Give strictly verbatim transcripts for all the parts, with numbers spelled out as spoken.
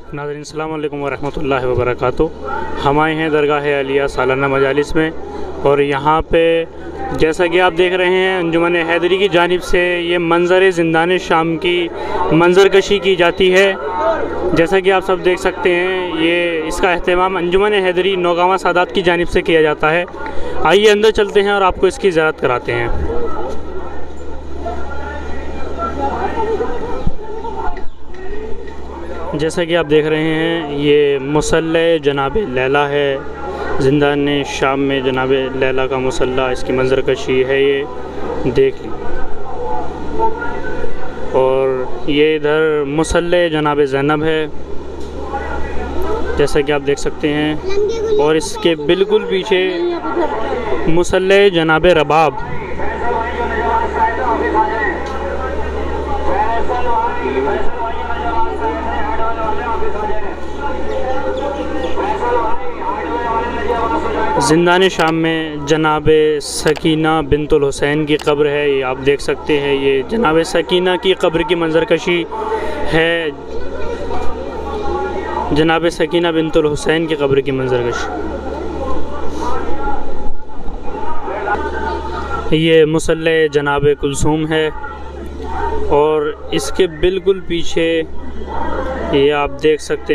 नाज़रीन अस्सलाम वालेकुम वरहमतुल्लाहि वबरकातुहू। हम आए हैं दरगाह आलिया सालाना मजालिस में, और यहाँ पे जैसा कि आप देख रहे हैं अंजुमन हैदरी की जानिब से ये मंज़र ज़िंदान शाम की मंजरकशी की जाती है। जैसा कि आप सब देख सकते हैं, ये इसका अहतमाम अंजुमन हैदरी नौगावा सादात की जानिब से किया जाता है। आइए अंदर चलते हैं और आपको इसकी ज़ियारत कराते हैं। जैसा कि आप देख रहे हैं, ये मुसल्ला जनाब लैला है। ज़िंदान शाम में जनाब लैला का मुसल्ला, इसकी मंजरकशी है, ये देख ली। और ये इधर मुसल्ला जनाब ज़ैनब है, जैसा कि आप देख सकते हैं। और इसके बिल्कुल पीछे मुसल्ला जनाब रबाब। ज़िंदान शाम में जनाब सकीना बिनतुल हुसैन की कब्र है, ये आप देख सकते हैं। ये जनाब सकीना की कब्र की मंजरकशी है, जनाब सकीना बिनतुल हुसैन की कब्र की मंजरकशी। ये मुसल्ला जनाब कुलसूम है, और इसके बिल्कुल पीछे ये आप देख सकते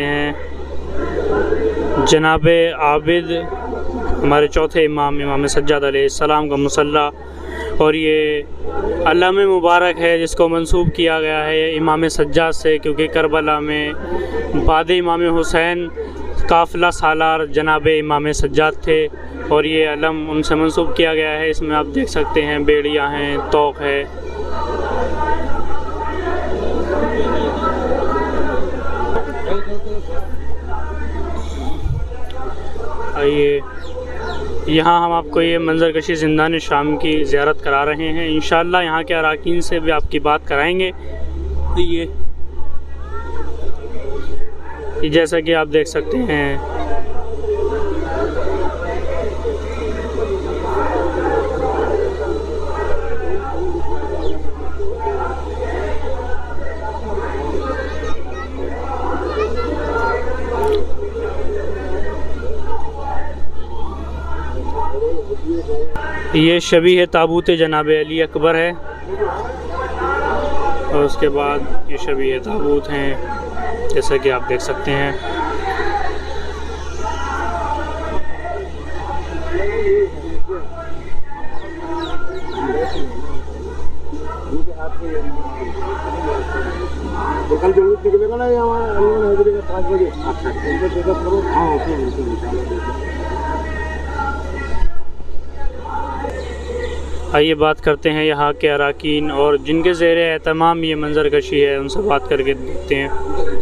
हैं जनाब आबिद, हमारे चौथे इमाम इमाम सज्जाद अलैहिस्सलाम का मुसल्ला। और ये अल्लाम मुबारक है जिसको मंसूब किया गया है इमाम सज्जाद से, क्योंकि करबला में बाद इमाम हुसैन काफ़िला सालार जनाब इमाम सज्जाद थे, और ये अलम उनसे मंसूब किया गया है। इसमें आप देख सकते हैं बेड़ियाँ हैं, तोक़ है। आइए, यहाँ हम आपको ये मंजरकशी ज़िंदान शाम की ज़ियारत करा रहे हैं। इंशाअल्लाह यहाँ के अराकीन से भी आपकी बात कराएंगे। ये जैसा कि आप देख सकते हैं, ये शबीह है ताबूत जनाब अली अकबर है, और उसके बाद ये शबीह ताबूत हैं, जैसा कि आप देख सकते हैं। कल जरूर निकलेगा ना यहाँ पाँच बजे। आइए बात करते हैं यहाँ के अराकीन और जिनके ज़ेर एहतमाम ये मंजरकशी है, उनसे बात करके देखते हैं।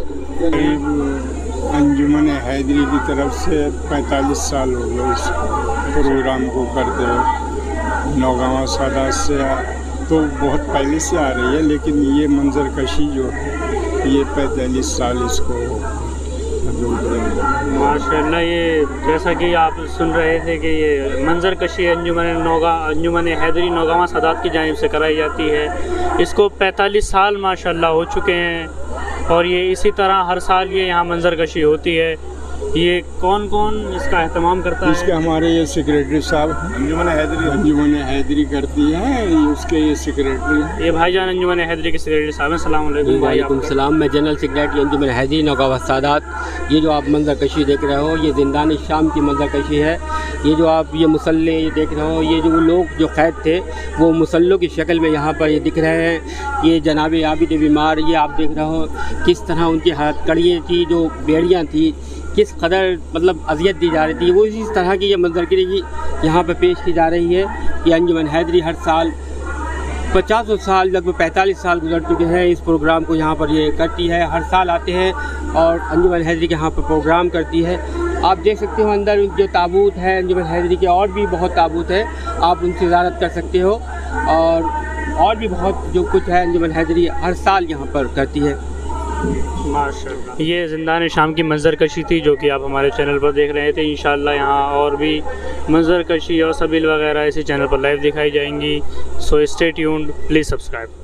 अंजुमन हैदरी की तरफ से पैंतालीस साल हो गए इस प्रोग्राम को करते। नौगावा सादात से तो बहुत पहले से आ रही है, लेकिन ये मंजरकशी जो है ये पैंतालीस साल इसको माशाल्लाह। ये जैसा कि आप सुन रहे थे कि ये मंजरकशी अंजुमन नौगा अंजुमन हैदरी नौगावा सादात की जानिब से कराई जाती है। इसको पैंतालीस साल माशाल्लाह हो चुके हैं, और ये इसी तरह हर साल ये यहाँ मंजरकशी होती है। ये कौन कौन इसका एहतमाम करता है? इसके हमारे ये सेक्रेटरी साहब अंजुमन हैदरी अंजुमन हैदरी करती हैं, ये उसके ये सेक्रेटरी। ये भाईजान अंजुमन हैदरी के सेक्रेटरी साहब हैं। अस्सलाम वालेकुम। वालेकुम सलाम। मैं जनरल सेक्रेटरी अंजुमन हैदरी नौगावा सादात। ये जो आप मंजरकशी देख रहे हो, ये ज़िंदान शाम की मंजरकशी है। ये जो आप ये मुसल्ले देख रहे हो, ये जो लोग जो कैद थे वो मुसल्लों की शक्ल में यहाँ पर ये दिख रहे हैं। ये जनाब आबिद बीमार, ये आप देख रहे हो किस तरह उनकी हथकड़ियाँ थी, जो बेड़ियाँ थी, किस कदर मतलब अजियत दी जा रही थी, वो इस तरह की ये मंजरकशी यहाँ पर पेश की जा रही है। कि अंजुमन हैदरी हर साल पचासों साल लगभग पैंतालीस साल गुजर चुके हैं इस प्रोग्राम को यहाँ पर ये करती है। हर साल आते हैं और अंजुमन हैदरी के यहाँ पर प्रोग्राम करती है। आप देख सकते हो अंदर जो ताबूत है अंजुमन हैदरी के, और भी बहुत ताबूत है, आप उनसे ज़ियारत कर सकते हो। और और भी बहुत जो कुछ है अंजुमन हैदरी हर साल यहाँ पर करती है। माशाल्लाह। ये ज़िंदान शाम की मंजरकशी थी जो कि आप हमारे चैनल पर देख रहे थे। इंशाअल्लाह यहाँ और भी मंजरकशी और सबील वगैरह इसी चैनल पर लाइव दिखाई जाएंगी। So stay tuned, please subscribe.